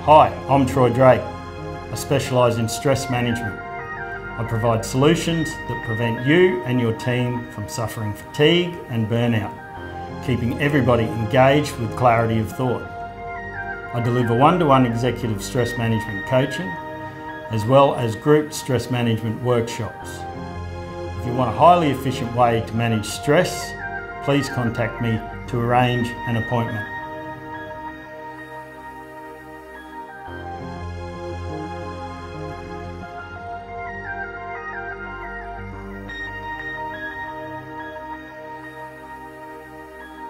Hi, I'm Troy Drake. I specialise in stress management. I provide solutions that prevent you and your team from suffering fatigue and burnout, keeping everybody engaged with clarity of thought. I deliver one-to-one executive stress management coaching, as well as group stress management workshops. If you want a highly efficient way to manage stress, please contact me to arrange an appointment.